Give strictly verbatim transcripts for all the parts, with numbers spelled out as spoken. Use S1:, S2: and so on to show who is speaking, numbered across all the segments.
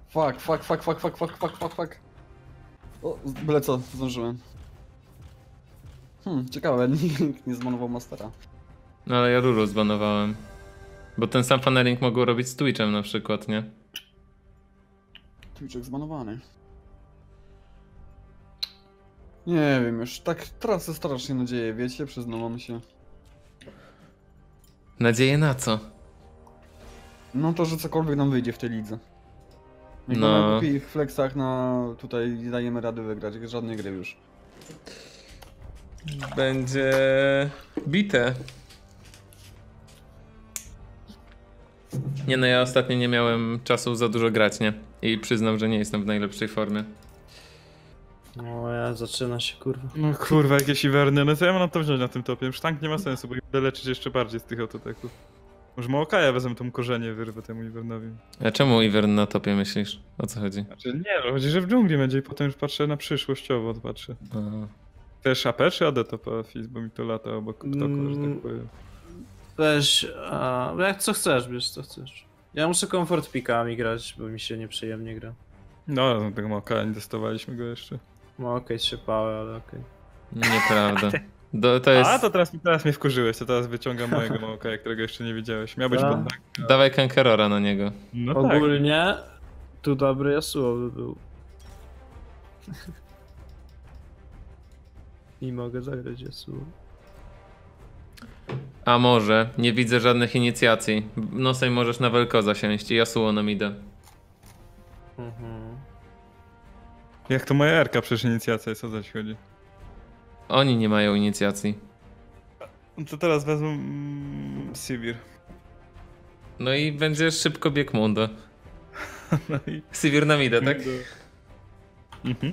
S1: Fuck, fuck, fuck, fuck, fuck, fuck, fuck, fuck, fuck. O, byle co, zdążyłem. Hmm, ciekawe, nikt nie zmanował Mastera.
S2: No ale ja Ruru zbanowałem. Bo ten sam funneling mogą robić z Twitchem na przykład, nie?
S1: Twitchek zbanowany. Nie wiem, już tak tracę strasznie nadzieję, wiecie, przyznam się.
S2: Nadzieję na co?
S1: No to, że cokolwiek nam wyjdzie w tej lidze. Mimo
S2: No.
S1: na głupich flexach na tutaj nie dajemy rady wygrać, żadnej gry już.
S2: Będzie bite. Nie no, ja ostatnio nie miałem czasu za dużo grać, nie? I przyznam, że nie jestem w najlepszej formie.
S3: O ja, zaczyna się kurwa.
S4: No kurwa, jakieś Iwerny, no co ja mam na to wziąć na tym topie? Już tank nie ma sensu, bo będę leczyć jeszcze bardziej z tych autoteków. Może Maokaja wezmę tą korzenie, wyrwę temu Iwernowi.
S2: A czemu Ivern na topie myślisz? O co chodzi?
S4: Znaczy nie, no chodzi, że w dżungli będzie i potem już patrzę na przyszłościowo, patrzę.
S2: A.
S4: Też A P czy A D topa Fizz, bo mi to lata obok toku, że
S3: Mm.
S4: tak powiem.
S3: Weź, a, jak co chcesz, wiesz co chcesz. Ja muszę komfort pikami grać, bo mi się nieprzyjemnie gra.
S4: No, no tego Maokaja nie testowaliśmy go jeszcze.
S3: No okej, trzepały, ale okej.
S2: Nieprawda. Do, to jest...
S4: A, to teraz, teraz mnie wkurzyłeś, to teraz wyciągam mojego Maokaja, którego jeszcze nie widziałeś. Miał być
S3: Tak.
S4: pod tank.
S2: Dawaj Kankerora na niego.
S4: No tak.
S3: Ogólnie tu dobry Yasuo by był. I mogę zagrać Yasuo.
S2: A może, nie widzę żadnych inicjacji. Nosej możesz na Vel'Koza siąść i Yasuo na mida.
S3: Mhm.
S4: Jak to moja Erka przecież inicjacja jest, o co ci chodzi?
S2: Oni nie mają inicjacji.
S4: No to teraz wezmę mm, Sivir.
S2: No i będzie szybko bieg Mundo.
S4: No i...
S2: Sivir na mida, tak?
S4: Mhm.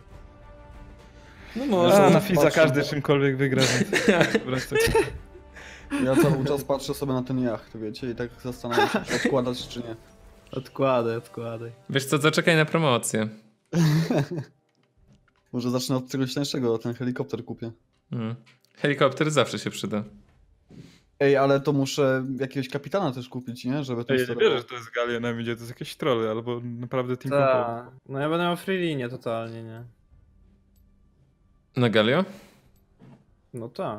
S1: No
S4: A,
S1: może.
S4: na Fizza każdy czymkolwiek wygra, więc...
S1: Ja cały czas patrzę sobie na ten jacht, wiecie, i tak zastanawiam się, czy odkładać, czy nie.
S3: Odkładaj, odkładaj.
S2: Wiesz co, zaczekaj na promocję.
S1: Może zacznę od czegoś tańszego, ten helikopter kupię.
S2: Hmm. Helikopter zawsze się przyda.
S1: Ej, ale to muszę jakiegoś kapitana też kupić, nie? Żeby to
S4: Ja nie wierzę, że to jest Galia na midzie, to jest jakieś trolle, albo naprawdę team compound.
S3: Tak. No ja będę miał free linię totalnie, nie?
S2: Na Galio?
S3: No tak.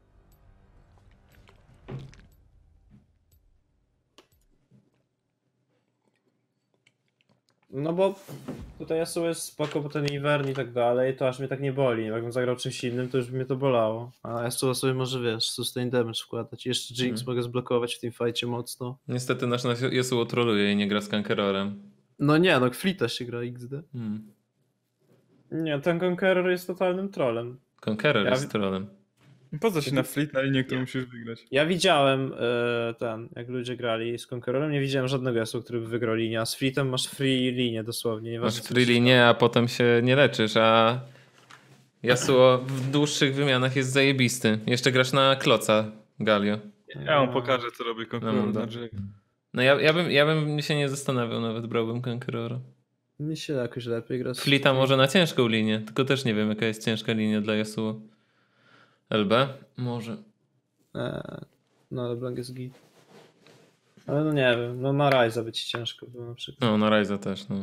S3: No bo tutaj Yasuo jest spoko, bo ten Ivern i tak dalej, to aż mnie tak nie boli. Jakbym zagrał czymś innym, to już by mnie to bolało. A Yasuo sobie może, wiesz, sustain damage wkładać. Jeszcze Jinx
S2: Mhm.
S3: mogę zblokować w tym fajcie mocno.
S2: Niestety nasz Yasuo troluje i nie gra z Kankerorem.
S3: No nie, no Fleeta się gra X D.
S2: Hmm.
S3: Nie, ten Conqueror jest totalnym trollem.
S2: Conqueror
S3: Ja-
S2: jest trolem.
S4: Po co się na fleet na linię, którą musisz wygrać?
S3: Ja widziałem e, ten, jak ludzie grali z Conquerorem, nie widziałem żadnego Yasuo, który by wygrał linię, a z Fleetem masz free linię dosłownie.
S2: Masz
S3: Nieważne, co
S2: free
S3: ci się
S2: linię, a potem się nie leczysz, a Yasuo w dłuższych wymianach jest zajebisty. Jeszcze grasz na kloca, Galio.
S4: Ja wam pokażę, co robi
S2: No,
S4: konkurent
S2: no.
S4: na Drake.
S2: No ja, ja, bym, ja bym się nie zastanawiał, nawet brałbym Conquerora.
S3: Mi się jakoś lepiej gra. z-
S2: Flita może na ciężką linię, tylko też nie wiem jaka jest ciężka linia dla Yasuo. L B? Może.
S3: Eee, no ale Blank jest git. Ale no nie wiem, no na Ryza by ci ciężko było na przykład.
S2: No, na Ryza też, no.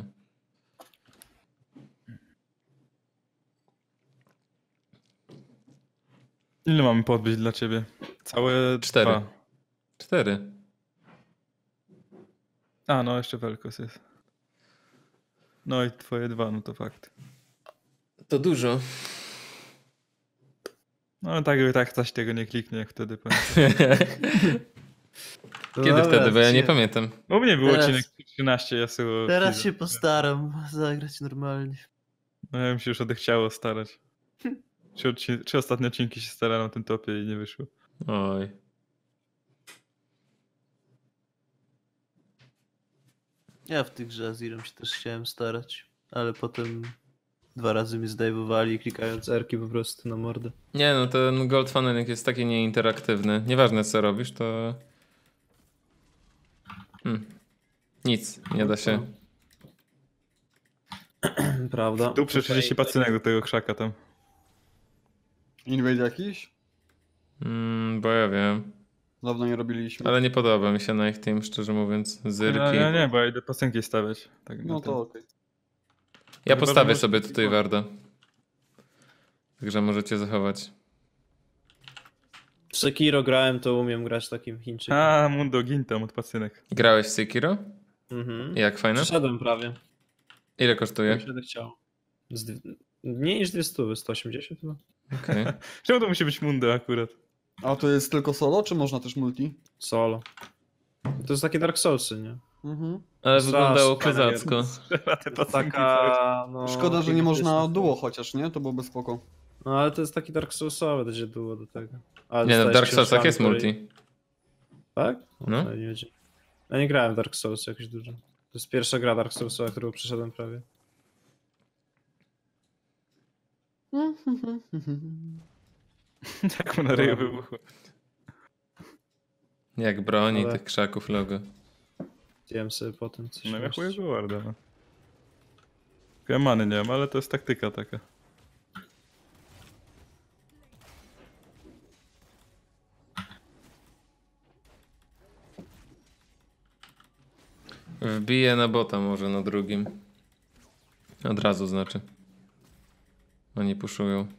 S4: Ile mamy podbić dla ciebie? Całe
S2: Cztery.
S4: dwa.
S2: Cztery.
S4: A, no jeszcze Vel'Koz jest. No i twoje dwa, no to fakt.
S2: To dużo.
S4: No tak i tak ktoś tego nie kliknie, jak wtedy powiem.
S2: Kiedy
S3: Dobra,
S2: wtedy, bo ja nie
S3: się-
S2: pamiętam.
S4: U mnie był
S3: Teraz-
S4: odcinek trzynaście Yasuo.
S3: Teraz
S4: Fizza.
S3: się postaram zagrać normalnie.
S4: No ja mi się już odechciało starać. Trzy, odci- trzy ostatnie odcinki się starałem na tym topie i nie wyszło.
S2: Oj.
S3: Ja w tych grze z Irem się też chciałem starać, ale potem dwa razy mnie zdejmowali klikając erki po prostu na mordę.
S2: Nie no, ten Gold Funneling jest taki nieinteraktywny. Nieważne co robisz, to... Hmm. Nic, nie da się.
S3: Prawda?
S4: Tu przy trzydzieści pacynek do tego krzaka tam.
S1: Invade jakiś?
S2: Mm, bo ja wiem.
S1: Dawno nie robiliśmy.
S2: Ale nie podoba mi się na ich team, szczerze mówiąc. Zyrki.
S4: No, ja nie, bo ja idę piosenki stawiać. Tak,
S1: No
S4: na
S1: to
S4: ten.
S1: okej.
S2: Ja
S4: Chyba, że
S2: postawię
S4: może
S2: sobie
S4: taki
S2: tutaj
S4: bot.
S2: Warda. Także możecie zachować.
S3: W Sekiro grałem, to umiem grać takim Chińczykiem.
S4: A, Mundo Gintam od pacynek.
S2: Grałeś w Sekiro?
S3: Mhm.
S2: Jak fajne?
S3: Przeszedłem prawie.
S2: Ile
S3: Jak
S2: kosztuje?
S3: mi się tak chciało. Z dwie... Mniej niż dwieście, sto osiemdziesiąt chyba.
S2: Okej.
S4: Czemu to musi być Mundo akurat?
S1: A to jest tylko solo, czy można też multi?
S3: Solo. To jest takie Dark Soulsy, nie?
S1: Mhm.
S2: Ale
S3: Strasznie
S2: wyglądało
S3: fajna
S2: kozacko.
S4: Te
S3: To
S4: piosenki cały czas.
S3: taka, no...
S1: Szkoda, że nie można
S3: klimatyczna.
S1: duo chociaż, nie? To byłoby spoko.
S3: No ale to jest taki Dark Soulsowy, to się duo do tego. Ale
S2: Nie no, w
S3: dostajesz
S2: Dark Soulsach
S3: książkami,
S2: jest
S3: które-
S2: multi.
S3: Tak?
S2: No.
S3: to nie wiedziałem. Ja nie grałem w Dark Souls jakoś dużo. To jest pierwsza gra Dark Soulsowa, którą przeszedłem prawie.
S4: Tak mu na ryju wybuchło.
S2: Jak broni
S3: Ale-
S2: tych krzaków logo.
S3: Widziałem sobie potem coś.
S4: No ja
S3: jeszcze.
S4: chuję Warda, no. Ja many nie mam, ale to jest taktyka taka.
S2: Wbiję na bota może na drugim. Od razu znaczy. Oni puszują.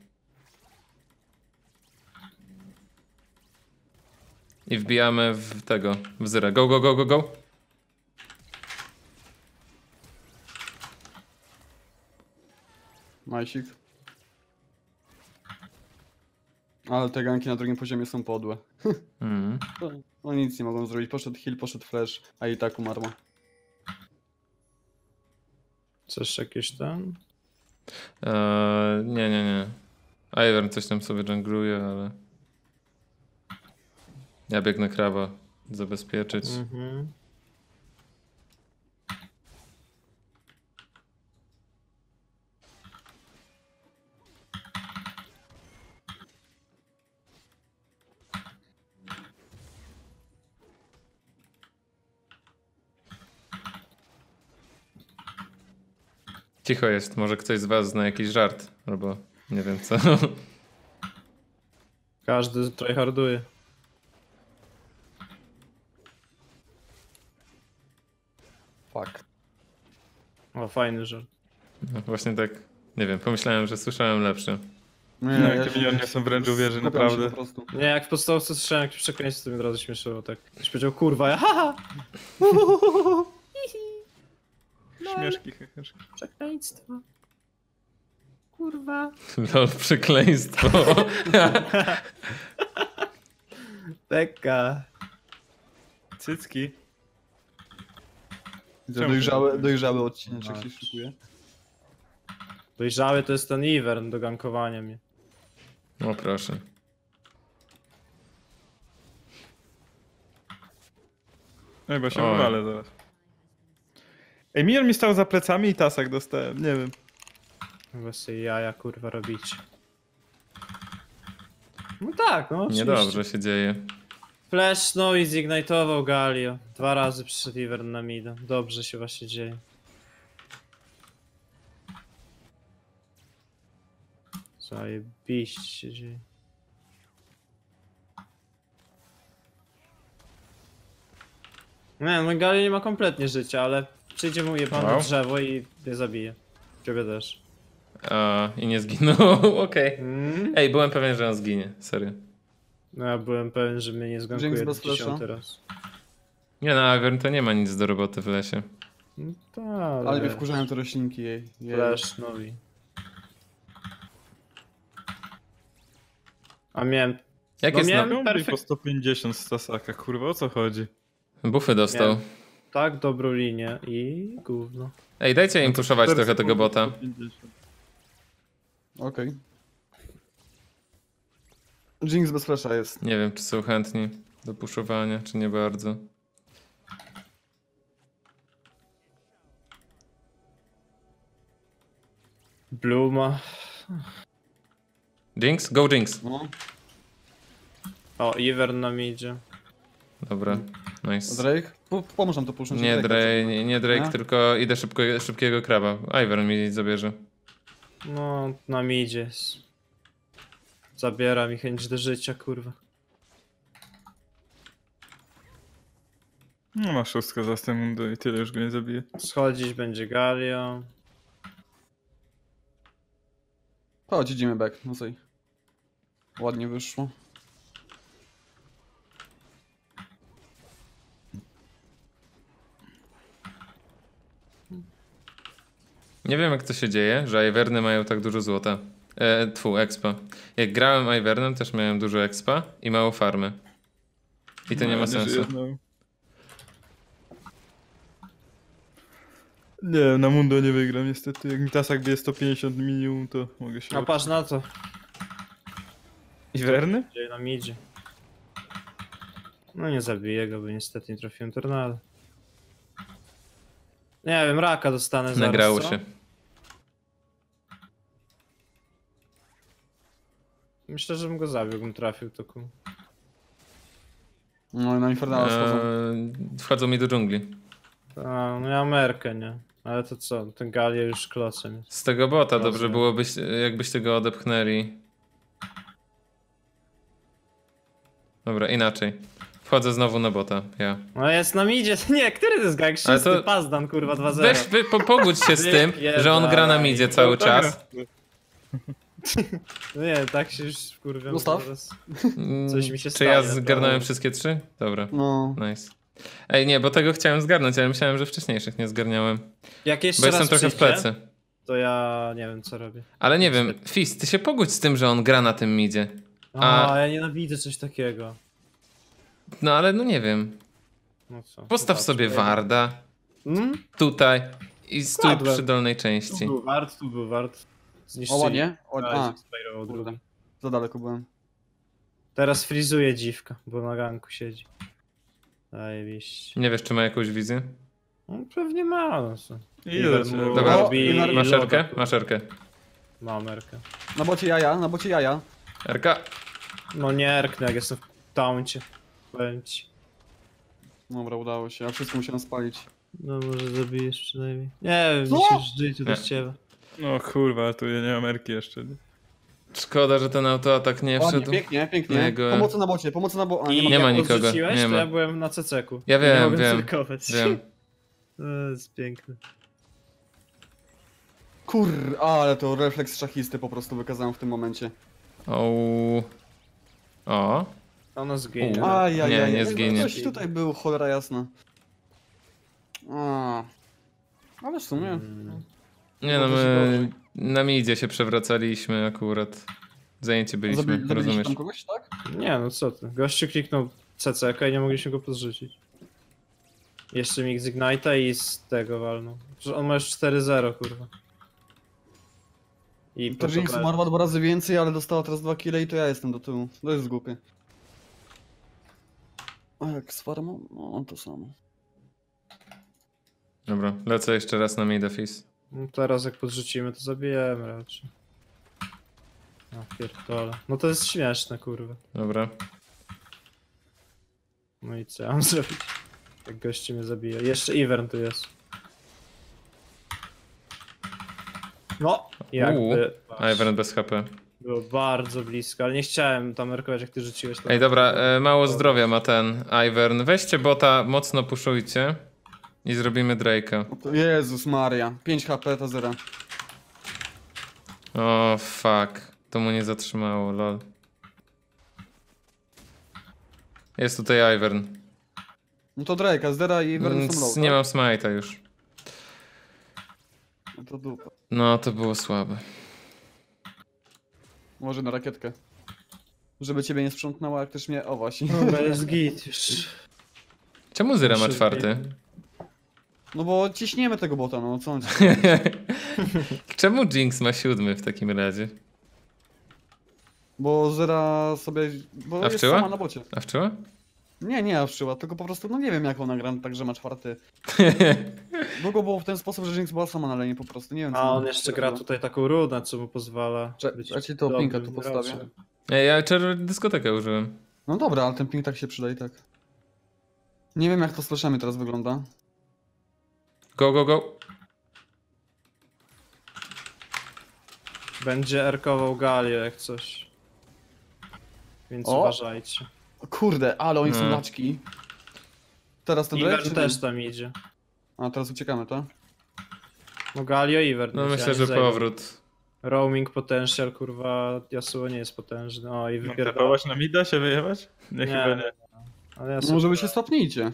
S2: I wbijamy w tego, w zyrę. Go, go, go, go, go.
S1: Majsik. Ale te ganki na drugim poziomie są podłe.
S2: Mm.
S1: To- No nic nie mogą zrobić. Poszedł heal, poszedł flash, a i tak umarła.
S3: Coś jakieś tam?
S2: Eee, nie, nie, nie. Ivern coś tam sobie jungluje, ale... Ja biegnę krawa zabezpieczyć.
S3: Mhm.
S2: Cicho jest, może ktoś z was zna jakiś żart, albo nie wiem co.
S3: Każdy tryharduje.
S1: Fuck.
S3: O, fajny żart.
S2: No, właśnie tak, nie wiem, pomyślałem, że słyszałem lepszy.
S1: Nie,
S4: No, jak te miniony są wręcz uwierzy,
S1: skupiam się
S4: naprawdę.
S1: Po prostu.
S3: Nie, jak w podstawce słyszałem jakieś przekleństwo, to mi od razu śmieszyło, tak. Ktoś powiedział, kurwa, ja haha!
S4: Śmieszki, heheszki.
S3: Przekleństwo. Kurwa.
S2: Lol, przekleństwo.
S3: Beka.
S4: Cycki.
S1: Widzę,
S4: Czemu
S1: Dojrzały,
S4: ty-
S1: dojrzały odcinek
S4: A.
S1: się szykuje.
S3: Dojrzały to jest ten Ivern do gankowania mnie.
S2: No proszę.
S4: Ej, bo się
S2: Oj.
S4: wywalę zaraz. Ej, Mion mi stał za plecami i tasak dostałem, nie wiem.
S3: Chyba sobie jaja kurwa robicie. No tak, no oczywiście.
S2: Niedobrze się dzieje.
S3: Flash no i zignitował Galio. Dwa razy przyszedł Ivern na mida. Dobrze się właśnie dzieje. Zajebiście się dzieje. Nie, no Galio nie ma kompletnie życia, ale przyjdzie mu jebane
S2: Wow.
S3: drzewo i je zabije. Ciebie też.
S2: A, i nie zginął, okej.
S3: Mm?
S2: Ej, byłem pewien, że on zginie, serio.
S3: No ja byłem pewien, że mnie nie zgankuje
S1: Jinx bez
S3: dziesiąty
S1: flasha?
S3: raz.
S2: Nie no, Ivern to nie ma nic do roboty w lesie.
S3: No tak,
S1: Ale mnie wkurzają te roślinki jej. jej.
S3: Flash, no i... A miałem...
S2: Jak
S3: No
S2: jest
S3: miałem-
S2: na...
S4: Miał
S3: perfekt-
S4: po sto pięćdziesiąt z tasaka, kurwa, o co chodzi?
S2: Buffy dostał.
S3: Miałem. Tak dobrą linię i gówno.
S2: Ej, dajcie im puszować trochę tego bota.
S4: sto pięćdziesiąt.
S1: Okej. Jinx bez flasha jest.
S2: Nie wiem, czy są chętni do puszowania, czy nie bardzo.
S3: Bluma.
S2: Jinx? Go Jinx.
S1: No.
S3: O, Ivern nam idzie.
S2: Dobra, nice.
S1: Drake? Po, pomóż nam to pusznąć.
S2: Nie
S1: Drake'a.
S2: Drake, nie, nie Drake,
S1: Nie?
S2: tylko idę szybko, szybkiego krawa. Ivern mi zabierze.
S3: No, nam idzie. Zabiera mi chęć do życia, kurwa.
S4: No ma szóstkę za Stemundo i tyle, już go nie zabije.
S3: Schodzić będzie Galio.
S1: Chodź, idziemy back, no co? Ładnie wyszło.
S2: Nie wiem jak to się dzieje, że Iverny mają tak dużo złota. E, tfu, expa. Jak grałem Ivernem też miałem dużo expa i mało farmy. I to nie ma sensu.
S4: żyje, no. Nie, na Mundo nie wygram niestety. Jak mi tasak bije sto pięćdziesiąt minimum, to mogę się...
S3: A patrz na to.
S4: Iwerny?
S3: Gdzie nam idzie. No nie zabiję go, bo niestety nie trafiłem tornado. Nie wiem, raka dostanę zaraz.
S2: Nagrało
S3: co?
S2: się.
S3: Myślę, że bym go zabił, jakbym trafił to ku.
S1: No i na Infernala schodzą.
S2: Eee, wchodzą mi do dżungli.
S3: A, no ja mam Merkę, nie? Ale to co, ten Galio już klocem jest.
S2: Z tego bota dobrze
S3: Rozumiem.
S2: byłoby, jakbyście go odepchnęli. Dobra, inaczej. Wchodzę znowu na bota, ja.
S3: No jest nam idzie, nie, który to jest gang?
S2: Ale
S3: Szósty,
S2: to-
S3: Pazdan, kurwa, dwa zero.
S2: Weź, wy, po, pogódź się z tym, że on gra na midzie cały czas.
S3: No nie, tak się już kurwa.
S1: Ustaw.
S3: Coś mi się
S2: Czy
S3: stanie,
S2: ja
S3: to-
S2: zgarnąłem wszystkie trzy? Dobra,
S1: No.
S2: nice. Ej, nie, bo tego chciałem zgarnąć, ale myślałem, że wcześniejszych nie zgarniałem.
S3: Jak jeszcze
S2: Bo jestem
S3: raz
S2: trochę w
S3: przyjdzie,
S2: plecy.
S3: to ja nie wiem co robię.
S2: Ale nie wiem, Fizz, ty się pogódź z tym, że on gra na tym midzie.
S3: A,
S2: A-
S3: ja nienawidzę coś takiego.
S2: No ale no nie wiem.
S3: No co?
S2: Postaw
S3: Zobacz,
S2: sobie
S3: tutaj-
S2: Warda
S3: Hmm?
S2: tutaj i stój
S3: Kładłem.
S2: przy dolnej
S3: Tu
S2: części.
S3: był wart, tu był wart.
S1: O,
S3: Zniszczyli.
S1: ładnie? Ładnie. A,
S3: Spyro
S1: kurde.
S3: drugi.
S1: Za daleko byłem.
S3: Teraz frizuje dziwka, bo na ganku siedzi. Zajebiście.
S2: Nie wiesz, czy ma jakąś wizję?
S3: No, pewnie ma, no co.
S4: Ile
S3: Iwer
S4: cię-
S3: mu
S2: Dobra.
S3: robi
S1: Iwer-
S2: Masz
S3: loda,
S2: erkę?
S3: kurwa.
S2: Masz erkę.
S3: Ma merkę.
S1: Na bocie jaja, na bocie jaja.
S2: Erka.
S3: No nie erknę, jak jestem w tauncie. Powiem ci.
S1: Dobra, udało się, ja wszystko musiałem spalić.
S3: No może zabijesz przynajmniej. Nie wiem,
S1: Co?
S3: mi się żyje tu
S2: Nie.
S3: bez ciebie.
S4: No kurwa, tu ja nie mam erki jeszcze. Nie?
S2: Szkoda, że ten autoatak nie
S1: Ładnie,
S2: wszedł.
S1: pięknie, pięknie.
S2: Na jego-
S1: Pomocy na bocie, pomocy na bocie.
S3: I
S2: nie
S3: jak
S2: ma nikogo,
S3: odrzuciłeś,
S2: nie
S3: to
S2: ma.
S3: ja byłem na ceceku.
S2: Ja
S3: I
S2: wiem,
S3: nie mogłem
S2: wiem,
S3: cyrkować.
S2: wiem.
S3: To jest piękne.
S1: Kur, ale to refleks szachisty po prostu wykazałem w tym momencie.
S2: O. O.
S3: Ona zginie.
S2: U.
S1: Ajajaj,
S2: Nie, nie
S1: jak
S2: zginie.
S1: Coś tutaj był, cholera jasna. A. Ale w sumie.
S3: Mm.
S2: Nie no,
S1: Może się
S2: my
S1: gorzej.
S2: na midzie się przewracaliśmy akurat. Zajęci byliśmy,
S1: Zabi- Zabiliście
S2: rozumiesz?
S1: tam kogoś, tak?
S3: Nie, no co ty. Gościu kliknął C C K i nie mogliśmy go podrzucić. Jeszcze mi z Ignite'a i z tego walnął. Że on ma już cztery zero, kurwa. I
S1: To Jinx
S3: po-
S1: umarła dwa razy więcej, ale dostała teraz dwa kile i to ja jestem do tyłu. To jest głupie. A jak z farmą? No to samo.
S2: Dobra, lecę jeszcze raz na mida Fizz.
S3: No teraz jak podrzucimy, to zabijemy raczej. No pierdolę. No to jest śmieszne, kurwa.
S2: Dobra.
S3: No i co ja mam zrobić? Jak gości mnie zabija. Jeszcze Ivern tu jest. No! Jakby...
S2: Ivern bez H P.
S3: Było bardzo blisko, ale nie chciałem tam merkować, jak ty rzuciłeś. to-
S2: Ej, dobra, e, mało zdrowia ma ten Ivern. Weźcie bota, mocno puszujcie i zrobimy Drake'a.
S1: No to Jezus Maria. pięć H P to zero.
S2: O, fuck. To mu nie zatrzymało, lol. Jest tutaj Ivern.
S1: No to Drake'a, Zdera i Ivern
S2: Mm,
S1: są low,
S2: Nie
S1: tak?
S2: mam smite'a już.
S1: No to dupa.
S2: No, to było słabe.
S1: Może na rakietkę. Żeby ciebie nie sprzątnęła, jak też mnie... O właśnie.
S3: Dobra, jest git już.
S2: Czemu Zyra ma
S3: Szybciej.
S2: czwarty?
S1: No bo ciśniemy tego bota, no co on ci...
S2: Czemu Jinx ma siódmy w takim razie?
S1: Bo Zera sobie... Bo
S2: A
S1: jest
S2: wczyła?
S1: sama na bocie.
S2: A wczyła?
S1: Nie, nie awczyła, tylko po prostu, no nie wiem jak ona gra, tak że ma czwarty. Długo było w ten sposób, że Jinx była sama na lanie po prostu, nie wiem co
S3: A on
S1: ona
S3: jeszcze
S1: robiła.
S3: gra tutaj taką rudę, co mu pozwala.
S1: Cze-
S3: być
S1: ja ci to
S3: dobrym
S1: pinka tu postawię.
S3: graczem.
S2: Ej, ja czerwoną dyskotekę użyłem.
S1: No dobra, ale ten ping tak się przyda i tak. Nie wiem jak to z flashami teraz wygląda.
S2: Go, go, go.
S3: Będzie erkował Galio jak coś. Więc
S1: O!
S3: uważajcie.
S1: O kurde, ale oni są
S2: No.
S1: laczki. Teraz ten Drake,
S3: Ivern
S1: czy
S3: też
S1: nie?
S3: tam idzie.
S1: A, teraz uciekamy, tak?
S3: No Galio, Ivern.
S2: No
S3: idzie,
S2: myślę,
S3: a nie
S2: że
S3: Zayden.
S2: powrót.
S3: Roaming potential, kurwa, Yasuo nie jest potężny. O, i
S4: Mam
S3: wypierdala.
S4: tepować na mida, się wyjebać? Nie,
S3: Nie.
S4: chyba nie.
S3: Ale
S1: No
S3: Yasuo...
S1: może wy się stopnijcie.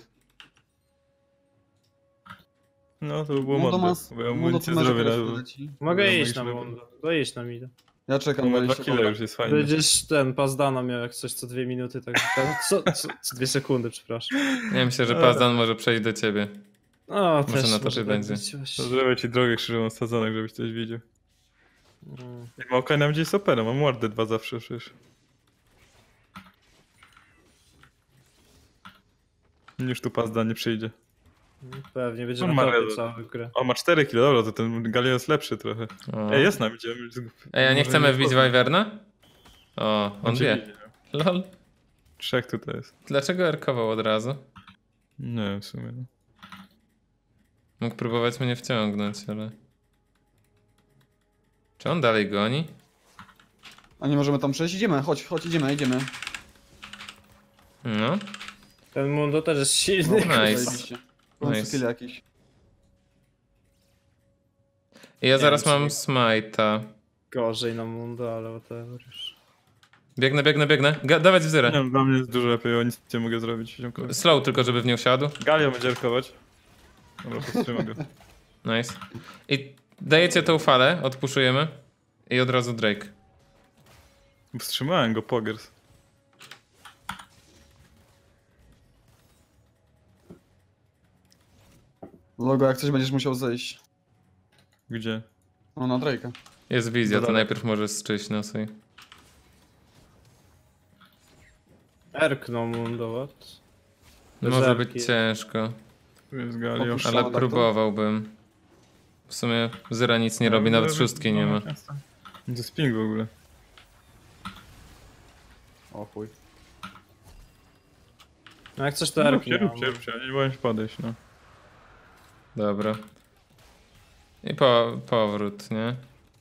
S4: No to by było
S1: Mundo ma...
S4: mądre, bo ja
S1: Mundo
S4: amunicję
S1: tu masz
S4: zrobię
S1: teraz
S4: na...
S1: leci.
S3: Mogę
S4: Dobra,
S3: iść na
S4: magiczne-
S3: Mundo. To iść na mida.
S1: Ja czekam,
S4: On ma
S1: bo
S4: dwa
S1: się
S4: kile już, jest fajnie.
S3: Będziesz ten, Pazdana miał jak coś co dwie minuty, tak. tak co, co, co dwie sekundy, przepraszam.
S2: Ja myślę, że
S4: Ale-
S2: Pazdan może przejść do ciebie.
S3: O,
S2: Może
S3: też
S2: na topie
S3: tak
S2: będzie.
S3: być, właśnie.
S4: To zrobię ci drogę krzyżową sadzonek, żebyś coś widział.
S3: Mm.
S4: Jak ma okej, nam gdzieś jest opera, mam wardy dwa zawsze przecież. Już tu Pazda nie przyjdzie.
S3: Pewnie będzie
S4: On
S3: na
S4: ma
S3: topie
S4: rezo.
S3: całą grę.
S4: O, ma cztery kile, dobra, to ten Galio jest lepszy trochę.
S2: O.
S4: Ej, jest nam, idziemy.
S2: Ej, a nie
S4: Może
S2: chcemy wbić w
S4: wchodzą.
S2: Wyverna? O, on
S4: cię
S2: wie.
S4: widzi, no.
S2: Lol.
S4: Trzech tutaj jest.
S2: Dlaczego erkował od razu?
S4: Nie wiem w sumie. No.
S2: Mógł próbować mnie wciągnąć, ale... Czy on dalej goni?
S1: A nie możemy tam przejść? Idziemy, chodź, chodź, idziemy, idziemy.
S2: No.
S3: Ten Mundo też jest silny.
S2: Nice.
S1: Zajebiście. W końcu
S2: Nice.
S1: kill jakiś.
S2: I ja
S3: Nie
S2: zaraz
S3: wiem,
S2: mam
S3: czy-
S2: smite'a.
S3: Gorzej na Mundo, ale whatever już.
S2: Biegnę, biegnę, biegnę. Ga dawać
S4: Nie
S2: wzyrę.
S4: wiem, dla mnie jest dużo lepiej, o nic nie mogę zrobić. ziomkowi.
S2: Slow tylko, żeby w nią wsiadł.
S4: Galio będzie erkować. Dobra, powstrzymam go.
S2: Nice. I dajecie tą falę, odpuszujemy. I od razu Drake.
S4: Wstrzymałem go, pogers.
S1: Logo, jak coś będziesz musiał zejść.
S4: Gdzie?
S1: No, na Drake'a.
S2: Jest wizja, to
S4: Dobra.
S2: najpierw możesz zczyść nosy.
S3: Erknął Mundo, what? Bez
S2: Może
S3: erki.
S2: być ciężko,
S4: Tu jest Galio.
S1: Opuszcz-
S2: ale
S1: tak to?
S2: próbowałbym. W sumie Zyra nic nie robi, nawet szóstki nie ma.
S4: To jest ping w ogóle.
S1: O chuj.
S3: No jak coś to
S4: Róbcie,
S3: erknie.
S4: róbcie, róbcie, nie boję się podejść, no.
S2: Dobra. I po, powrót, nie?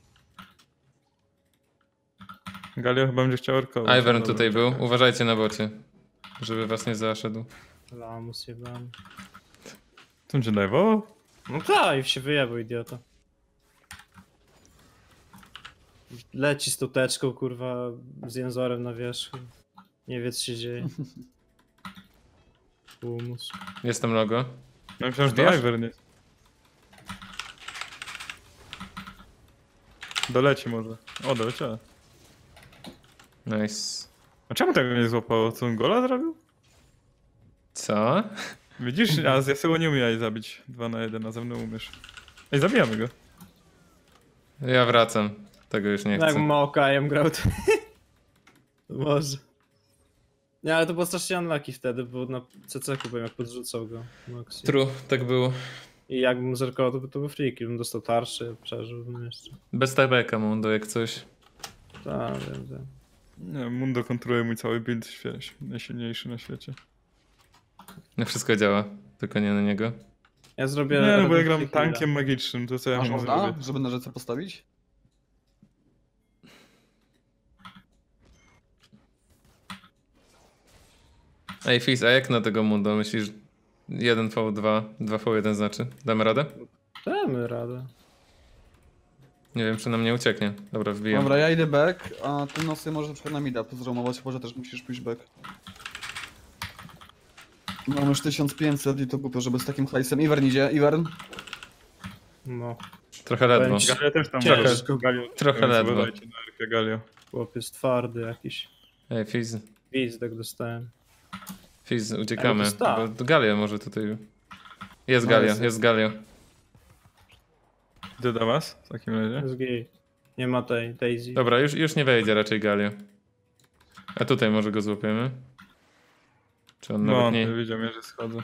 S4: Galio chyba będzie chciał erkować.
S2: Ivern
S4: Dobra,
S2: tutaj był.
S4: czekaj.
S2: Uważajcie na bocie. Żeby was nie zaszedł.
S3: Lamus jebany.
S4: Co on cię dajwał?
S3: No tak, i się wyjebał, idiota. Leci z tą teczką, kurwa, z jęzorem na wierzchu. Nie wie, co się dzieje. Humus.
S2: Jestem logo.
S4: Ja myślałem, że to
S2: Wiesz?
S4: Ivern jest. Doleci może. O, doleciała.
S2: Nice.
S4: A czemu tego nie złapało? Co on gola zrobił?
S2: Co?
S4: Widzisz, a z Yasuo nie umiałeś zabić. Dwa na jeden, a ze mną umiesz. Ej, zabijamy go.
S2: Ja wracam. Tego już nie
S3: No jak
S2: chcę.
S3: Maokajem grał, to... Może. Nie, ale to było strasznie unlucky wtedy, bo na C C-ku byłem jak podrzucał go. Moxie.
S2: True, tak było.
S3: I jakbym zerkował, to by to był free kill, bym dostał tarczy, przeżyłbym jeszcze.
S2: Bez tabeka Mundo jak coś.
S3: Tak, wiem, wiem.
S4: Nie, Mundo kontroluje mój cały build, świe- najsilniejszy na świecie.
S2: No wszystko działa, tylko nie na niego.
S3: Ja zrobię...
S4: Nie, no bo ja
S3: robię
S4: gram
S3: free killa.
S4: tankiem magicznym, to co ja
S1: Masz
S4: mam
S1: można,
S4: zrobić?
S1: żeby na rzece postawić?
S2: Ej Fizz, a jak na tego Mundo? Myślisz jeden V dwa, dwa V jeden znaczy? Damy radę?
S3: Damy radę.
S2: Nie wiem, czy nam nie ucieknie. Dobra, wbijam.
S1: Dobra, ja idę back, a ty nosy może na przykład na mida pozromować, chyba że też musisz pójść back. Mam już tysiąc pięćset i to głupio, żeby z takim hajsem. Ivern idzie, Ivern.
S3: No,
S2: Trochę ledwo.
S3: Będzie.
S4: Galio też tam
S3: Ciężko.
S4: Galio,
S2: Trochę
S4: więc
S2: ledwo.
S4: uważajcie na Erkę Galio.
S3: chłopiec twardy jakiś.
S2: Ej Fizz,
S3: Gwizdek dostałem.
S2: Fizz, uciekamy.
S3: Ale to sta.
S2: Bo Galio może tutaj... Jest
S1: No,
S2: Galio,
S1: jest.
S2: jest Galio.
S4: Idę do was w takim razie.
S3: Jest gay. Nie ma tej Daisy.
S2: Dobra, już, już nie wejdzie raczej Galio. A tutaj może go złapiemy. Czy on
S4: No,
S2: nawet
S4: on
S2: nie...
S4: widział mnie, że schodzę.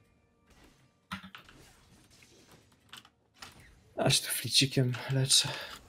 S3: Aż tu flicikiem leczę.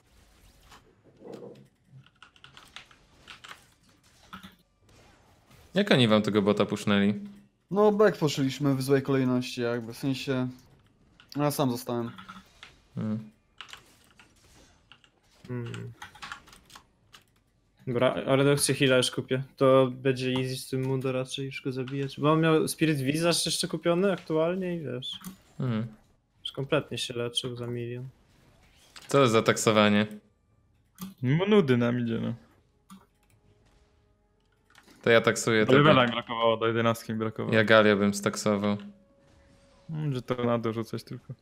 S2: Jak oni wam tego bota pusznęli?
S1: No back poszliśmy w złej kolejności jakby, w sensie... No, ja sam zostałem.
S2: Hmm.
S3: Hmm. Dobra, a redukcję heal'a już kupię. To będzie easy z tym Mundo raczej już go zabijać. Bo on miał Spirit Visage jeszcze kupiony aktualnie i wiesz.
S2: Hmm.
S3: Już kompletnie się leczył za milion.
S2: Co to za taksowanie?
S4: No nudy nam idzie, no.
S2: To ja taksuję
S4: Ale
S2: tego.
S4: Levela mi brakowało, do jedenastki mi brakowało.
S2: Ja Galio bym staksował.
S4: Mm, Że to na dużo coś tylko.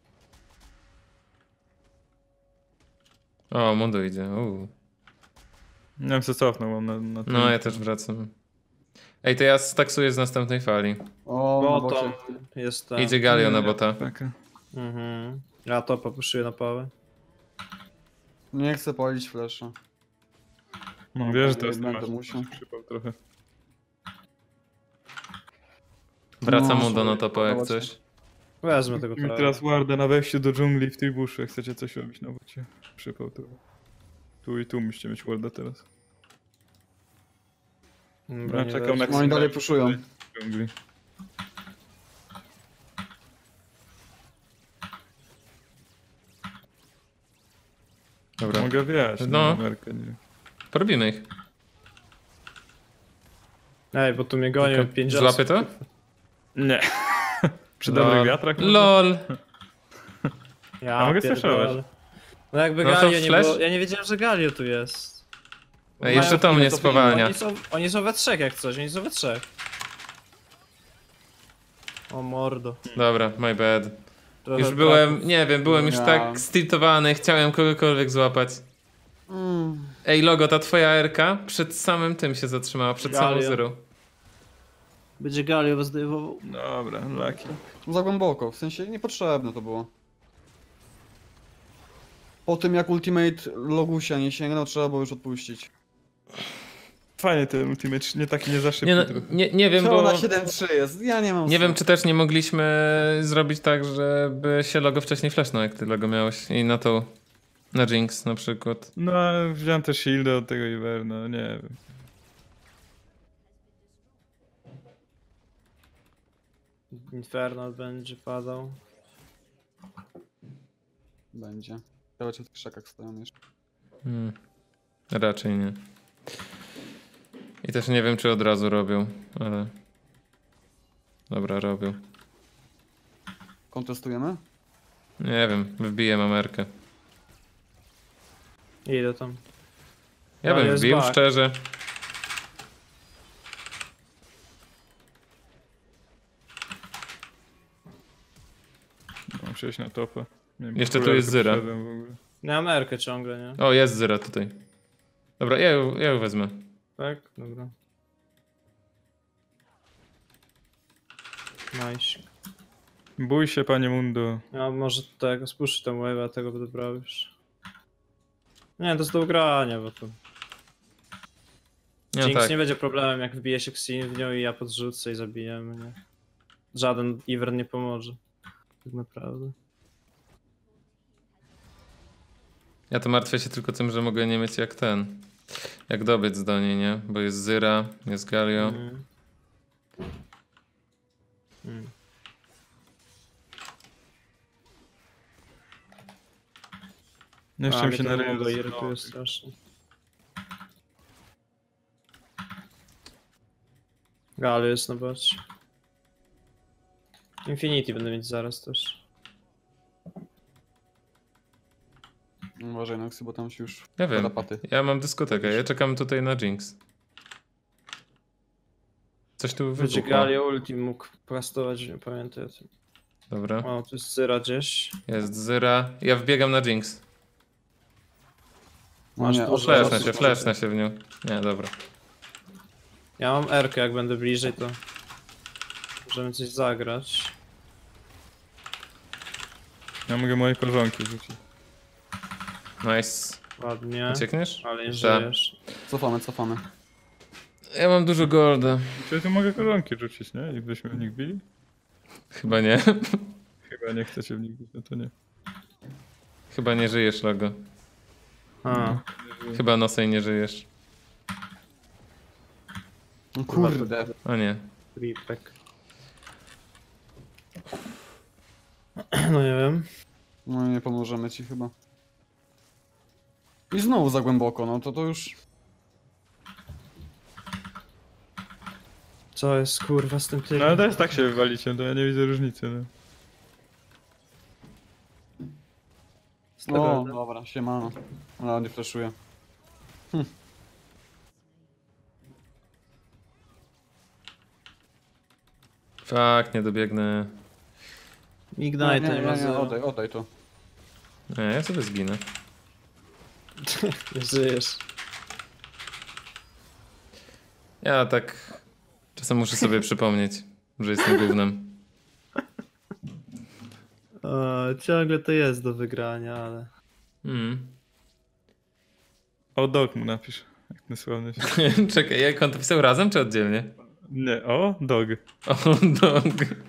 S2: O, Mundo idzie. Uu.
S4: Nie wiem, co cofnął mam na, na tym.
S2: No, ja też wracam. Ej, to ja staksuję z następnej fali.
S1: O, na
S3: Bottom
S1: bocie.
S3: jest tam.
S2: Idzie Galio na bota.
S4: Taka.
S3: Mhm. Ja to popuszuję na pałę.
S1: Nie chcę palić flasha.
S4: No wiesz, że to jest
S1: Będę musiał.
S4: przypał trochę.
S2: Wraca
S1: No,
S2: Mundo na
S1: sorry,
S2: topo jak
S1: podoba ci
S2: coś.
S3: Wezmę tego
S4: Mi
S3: trochę.
S4: teraz warda na wejściu do dżungli w tej buszu, jak chcecie coś robić na bocie. Przypał tu. Tu i tu musicie mieć warda teraz.
S3: Dobra,
S4: Ja
S3: nie
S4: czekam
S3: weźmie.
S4: na-
S1: Oni dalej puszują.
S4: W dżungli.
S2: Dobra.
S4: Mogę wiać,
S2: No.
S4: no. Amerykę, nie.
S2: Porobimy ich.
S3: Ej, bo tu mnie gonią
S2: Tylko
S3: pięć
S2: Złapie
S3: osób.
S2: to?
S4: Nie. Przy
S2: Lol.
S4: dobrych wiatrach? może?
S2: LOL!
S3: Ja
S4: A mogę
S3: pierdolę.
S4: sflashować.
S3: No jakby
S2: No to
S3: Galio nie
S2: flash?
S3: było... Ja nie wiedziałem, że Galio tu jest.
S2: Ej, jeszcze to mnie spowalnia.
S3: Oni są, oni są we trzech jak coś, oni są we trzech. O mordo.
S2: Dobra, my bad.
S3: Trochę
S2: Już byłem,
S3: traków.
S2: nie wiem, byłem już
S1: Ja.
S2: tak stiltowany, chciałem kogokolwiek złapać.
S1: Mm.
S2: Ej, Logo, ta twoja erka przed samym tym się zatrzymała, przed samą
S3: Galio.
S2: zero.
S3: Będzie Galio was zdejmował.
S4: Dobra, lucky.
S1: Za głęboko, w sensie niepotrzebne to było. Po tym jak Ultimate Logusia nie sięgnął, trzeba było już odpuścić.
S4: Fajnie ten ultimate, nie taki nie za szybki
S2: Nie, no,
S4: trochę.
S2: nie, nie wiem,
S1: Czemu
S2: bo...
S1: na siedem trzy jest? Ja nie mam
S2: Nie wiem,
S1: słów.
S2: czy też nie mogliśmy zrobić tak, żeby się Logo wcześniej flashnął, jak ty Logo miałeś. I na to... Na Jinx na przykład.
S4: No, wziąłem też shieldę od tego Iverna, nie wiem.
S3: Infernal będzie padał.
S1: Będzie. Ciekawe, w tych krzakach stoją jeszcze.
S2: Hmm. Raczej nie. I też nie wiem, czy od razu robią, ale... Dobra, robią.
S1: Kontestujemy?
S2: Nie wiem, wbiję mamerkę.
S3: Idę tam.
S2: Ja
S3: Ale
S2: bym
S3: jest
S2: wbił,
S3: back.
S2: szczerze.
S4: Mam przejść na topa. Nie wiem,
S2: Jeszcze tu
S4: kurwa,
S2: jest
S4: jak
S2: Zyra.
S4: poszedłem w ogóle.
S3: Nie mam Erkę ciągle, nie?
S2: O, jest Zyra tutaj. Dobra, ja ją, ja ją wezmę.
S3: Tak? Dobra. Nice.
S4: Bój się, panie Mundo.
S3: Ja może tego, spuszczę tę wave'a, a tego będę brał już. Nie, to jest do ugrania, bo to...
S2: No
S3: Jinx
S2: tak.
S3: nie będzie problemem, jak wbije się Xin w nią i ja podrzucę i zabijemy, nie? Żaden Ivern nie pomoże. Tak naprawdę.
S2: Ja to martwię się tylko tym, że mogę nie mieć jak ten. Jak dobiec do niej, nie? Bo jest Zyra, jest Galio.
S3: Mm. Mm.
S4: Nie
S3: A,
S4: chciałem
S3: mnie
S4: się na
S3: ten
S4: ryju
S3: Mundo
S4: zasypać.
S3: irytuje strasznie. Galio jest na bocie. Infinity będę mieć zaraz też.
S1: Uważaj, Noxy, bo tam się już...
S2: Ja wiem.
S1: tarapaty.
S2: Ja mam dyskotekę, ja czekam tutaj na Jinx. Coś tu
S3: Będzie
S2: wybuchło.
S3: Galio ulti mógł plastować, nie pamiętaj o tym.
S2: Dobra,
S3: O, tu jest Zyra gdzieś.
S2: jest Zyra. Ja wbiegam na Jinx.
S1: No
S3: Masz
S1: nie,
S3: dużo
S1: o,
S2: Fleszna
S3: osób
S2: się,
S3: może
S2: fleszna się w nią. Nie, dobra.
S3: Ja mam Erkę, jak będę bliżej, to możemy coś zagrać.
S4: Ja mogę moje koleżanki rzucić.
S2: Nice.
S3: Ładnie.
S2: Uciekniesz?
S3: Ale nie
S2: Tak.
S3: żyjesz.
S1: Cofamy, cofamy.
S2: Ja mam dużo golda.
S4: Czy ja tu mogę koleżanki rzucić, nie? I byśmy w nich bili?
S2: Chyba nie.
S4: Chyba nie chcecie w nich bić, no to nie.
S2: Chyba nie żyjesz, Logo.
S3: A,
S2: Chyba nosej nie żyjesz.
S1: No kurde.
S2: O nie.
S3: Ripek. No nie wiem.
S1: No nie pomożemy ci chyba. I znowu za głęboko, no to to już...
S3: Co jest kurwa z tym tym?
S4: No ale teraz tak się wywalicie, to ja nie widzę różnicy, no.
S3: Z tego,
S1: O,
S3: no.
S1: dobra, siemano. Ale nie flashuję.
S2: Fak, nie dobiegnę.
S3: Ignite
S1: nie,
S3: nie,
S1: nie,
S3: ma
S1: nie,
S3: zero.
S1: oddaj, oddaj to.
S2: Nie, ja sobie zginę.
S3: Nie żyjesz.
S2: Ja tak czasem muszę sobie przypomnieć, że jestem gównem.
S3: O, ciągle to jest do wygrania, ale...
S2: Mm.
S4: O, dog mu napisz, jak ten sławny się.
S2: Czekaj, jak on to pisał razem czy oddzielnie?
S4: Nie, o, dog.
S2: O, dog.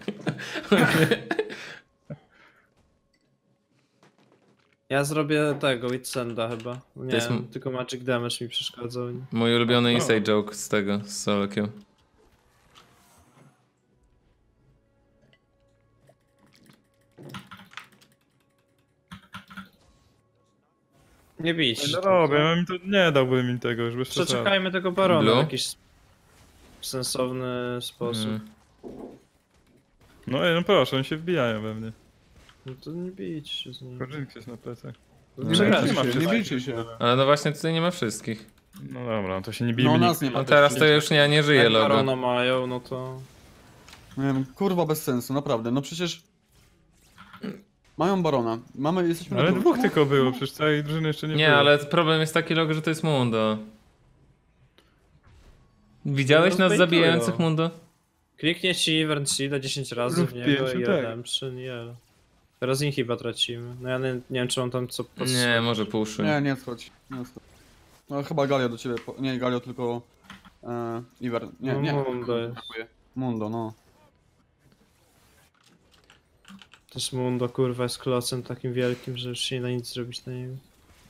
S3: Ja zrobię tego, Witsenda chyba. Nie
S2: jest
S3: wiem,
S2: m-
S3: tylko Magic Damage mi przeszkadzał.
S2: Mój ulubiony
S4: O.
S2: inside joke z tego, z solo queue.
S3: Nie bić.
S4: No dobra, ja bym to, nie dałbym im tego już bez przesady.
S3: Przeczekajmy tego barona
S2: Blue?
S3: w jakiś sensowny sposób.
S2: Mm.
S4: No, ej, no proszę, oni się wbijają we mnie.
S3: No to nie bić się z nim.
S4: Korzynki jest na plecach.
S3: No,
S2: Nie
S3: przegrać.
S1: bijcie
S4: ma
S1: się, nie
S4: wszystkich.
S1: bijcie się.
S2: Ale no właśnie tutaj nie ma wszystkich.
S4: No dobra, no to się nie bijmy
S1: No
S4: nikt.
S1: nas nie ma.
S2: No
S1: też
S2: teraz to
S1: przecież.
S2: już nie, nie żyje
S3: Jak
S2: logo.
S3: barona mają, no to...
S1: Nie wiem, kurwa bez sensu, naprawdę. No przecież... Mają barona. Mamy, jesteśmy
S4: Ale
S1: na
S4: dwóch
S1: turku.
S4: tylko było, przecież całej drużyny jeszcze nie,
S2: Nie,
S4: było.
S2: ale problem jest taki logo, że to jest Mundo. Widziałeś
S3: No,
S2: nas
S3: zbejtują.
S2: zabijających Mundo?
S3: Kliknie ci Ivern Shielda dziesięć razy w
S4: Rób
S3: niego
S4: pięciu,
S3: i
S4: tak.
S3: Redemption i elo. Teraz Inhiba tracimy. No ja nie, nie wiem czy on tam co... pos-
S2: Nie, może puszy.
S1: Nie, nie schodź. Nie schodź. No chyba Galio do ciebie. Po... Nie, Galio tylko... E, Iwer. Nie,
S3: No,
S1: nie.
S3: Mundo jest.
S1: Brakuje. Mundo, no.
S3: Też Mundo kurwa jest klocem takim wielkim, że już się nie da nic zrobić na niego.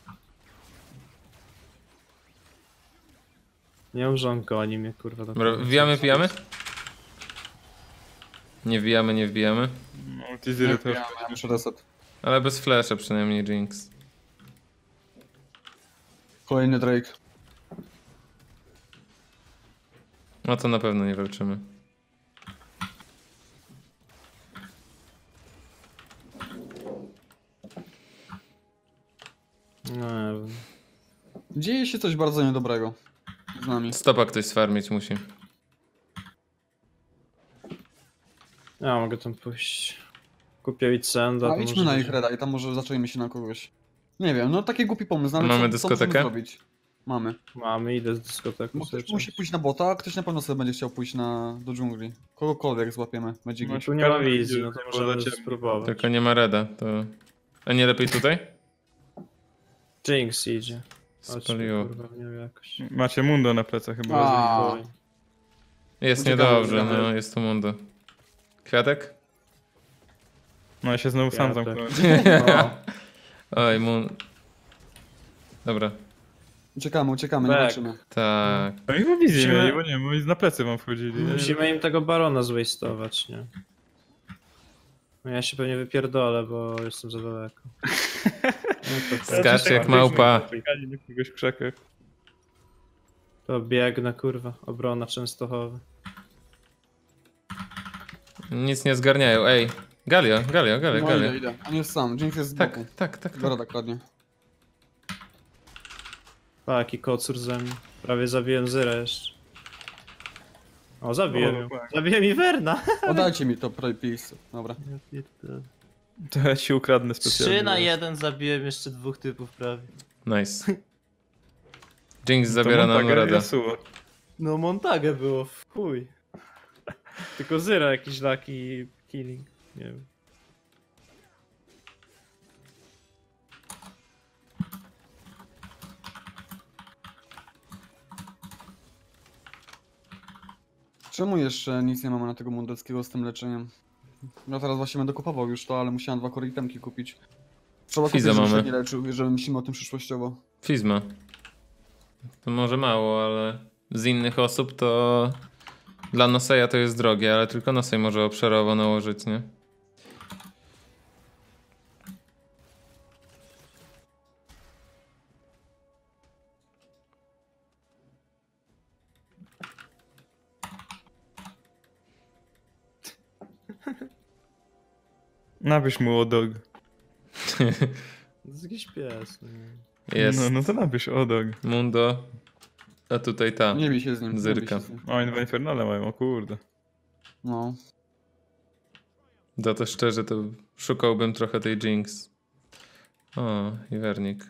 S3: Nie mam żonka, oni mnie kurwa do
S2: Dobra, wbijamy, wbijamy? Nie wbijamy, nie wbijamy.
S4: No,
S1: Nie,
S4: Tiziry też.
S1: ja, ja muszę reset.
S2: Ale bez flasha przynajmniej Jinx.
S1: Kolejny Drake.
S2: No to na pewno nie walczymy.
S3: No, nie wiem.
S1: Dzieje się coś bardzo niedobrego z nami.
S2: Stopa ktoś sfarmić musi.
S3: Ja mogę tam pójść. Kupię Witsenda.
S1: A
S3: to
S1: idźmy
S3: może
S1: na
S3: będzie-
S1: ich reda i tam może zaczęliśmy się na kogoś. Nie wiem, no taki głupi pomysł, no ale
S2: Mamy
S1: co,
S2: dyskotekę?
S1: co możemy zrobić? Mamy.
S3: Mamy, idę z dyskoteką.
S1: Bo
S3: sobie
S1: ktoś musi
S3: czymś.
S1: pójść na bota, a ktoś na pewno sobie będzie chciał pójść na, do dżungli. Kogokolwiek złapiemy, będzie
S4: No,
S1: git.
S3: Tu nie ma
S4: Każdy
S3: wizji,
S4: idzie,
S3: no to
S4: bo
S3: możemy
S4: za ciemno.
S3: spróbować.
S2: Tylko nie ma reda, to... A nie lepiej tutaj?
S3: Jinx idzie. Chodźmy,
S2: Spaliło.
S3: kurwa, w nią jakoś.
S4: Macie Mundo na plecach chyba.
S1: A.
S3: Oj.
S2: Jest
S1: Uciekamy,
S2: niedobrze,
S1: uciekamy.
S2: no jest tu Mundo. Kwiatek?
S4: No ja się znowu sam
S3: Ja tak.
S4: zamknąłem.
S3: No.
S2: Oj, Mun... Dobra,
S1: Uciekamy, uciekamy, nie
S3: Back.
S1: walczymy.
S2: tak.
S4: No i wizji
S3: Musimy-
S4: mieli, bo nie, bo na plecy wam wchodzili. nie?
S3: Musimy im tego barona zwastować, nie? No ja się pewnie wypierdolę, bo jestem za daleko. No to,
S2: Skacz jak małpa.
S4: Czekali na kogoś w krzakach.
S3: to biegnę, kurwa. Obrona Częstochowa.
S2: Nic nie zgarniają, ej. Galio, Galio, Galio,
S1: No
S2: Galio.
S1: idę, idę. On jest sam, Jinx jest z
S2: Tak,
S1: boku.
S2: tak, tak, tak.
S1: Gora kradnie.
S3: A, jaki kocur ze mnie. Prawie zabiłem Zyra jeszcze. O, zabiłem
S4: O,
S3: ją.
S4: tak.
S3: Zabiłem Iverna.
S1: Oddajcie mi to Pro Piece. Dobra.
S3: Ja pierdolę.
S4: To ja ci ukradnę specjalnie.
S3: trzy na jeden zabiłem jeszcze dwóch typów prawie.
S2: Nice. Jinx
S4: To
S2: zabiera nam
S4: Montague i
S2: radę.
S4: Yasuo.
S3: No Montagę było, w chuj. Tylko Zyra jakiś lucky killing. Nie wiem.
S1: Czemu jeszcze nic nie mamy na tego Mundeckiego z tym leczeniem? Ja teraz właśnie będę kupował już to, ale musiałem dwa core itemki kupić. Trzeba kupić,
S2: Fizę
S1: żeby się
S2: mamy.
S1: nie leczył, że myślimy o tym przyszłościowo.
S2: Fizma. To może mało, ale z innych osób to... Dla Noseja to jest drogie, ale tylko Nosej może obszarowo nałożyć, nie?
S4: Napisz mu odog.
S3: To jest jakiś pies. Nie?
S2: Jest
S4: No, no to napisz odog.
S2: Mundo, a tutaj ta.
S1: Nie bij się z nim. nie bij
S2: Zyrka.
S1: się z nim.
S4: O, oni dwa infernale mają, o kurde.
S1: No.
S2: Za to szczerze, to szukałbym trochę tej Jinx. O, Iwernik.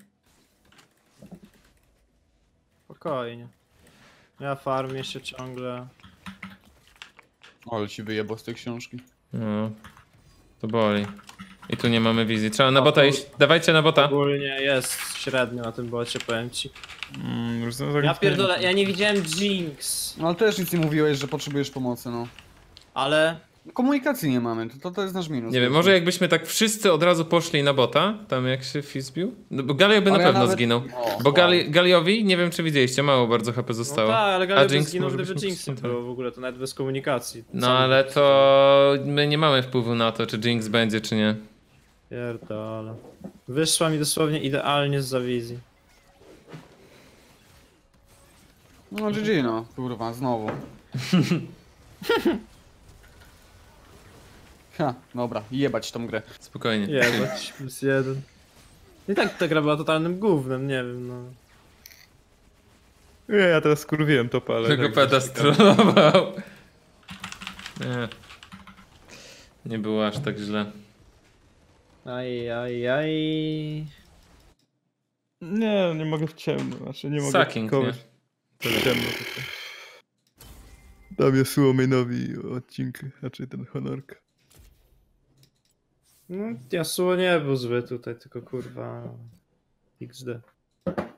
S3: Spokojnie. Ja farmię się ciągle.
S1: O, ale ci wyjebał z tej książki.
S2: No, to boli. I tu nie mamy wizji. Trzeba na
S3: O,
S2: bota
S3: tu-
S2: iść. Dawajcie na bota.
S3: Ogólnie jest średnio na tym bocie, powiem ci.
S4: Mm, już są
S3: Ja pierdolę, ja nie widziałem Jinx,
S1: No ale też nic nie mówiłeś, że potrzebujesz pomocy, no.
S3: ale...
S1: Komunikacji nie mamy, to, to, to jest nasz minus.
S2: Nie wiem, może jakbyśmy tak wszyscy od razu poszli na bota, tam jak się Fizz bił. No, bo Galio by
S1: Ale
S2: na
S1: ja
S2: pewno
S1: nawet-
S2: zginął.
S1: O,
S2: Bo
S1: o.
S2: Gali, Galiowi, nie wiem czy widzieliście, mało bardzo H P
S3: No
S2: zostało.
S3: tak, ale
S2: A
S3: Galio by
S2: Jinx
S3: zginął,
S2: może
S3: gdyby
S2: być
S3: Jinx nie
S2: mógł-
S3: było w ogóle, to nawet bez komunikacji.
S2: No
S3: Sam
S2: ale
S3: bym
S2: to my nie mamy wpływu na to, czy Jinx będzie, czy nie.
S3: Pierdolę. Wyszła mi dosłownie idealnie z zawizji.
S1: No G G no, kurwa, znowu. Ha, dobra, jebać tą grę.
S2: Spokojnie.
S3: Jebać, plus jeden. I tak ta gra była totalnym gównem, nie wiem, no.
S4: Nie, ja teraz skurwiłem topa, ale...
S2: Tego
S4: tak,
S2: peta
S4: coś
S2: strollował. Nie. Nie było aż tak źle.
S3: Aj, aj, aj.
S4: Nie, nie mogę w ciemno, znaczy nie mogę
S2: Sucking, nie?
S4: kogoś w ciemno tutaj. Dam je Suominowi odcinki, znaczy ten honorka.
S3: No, Yasuo nie był zły tutaj, tylko kurwa... X D.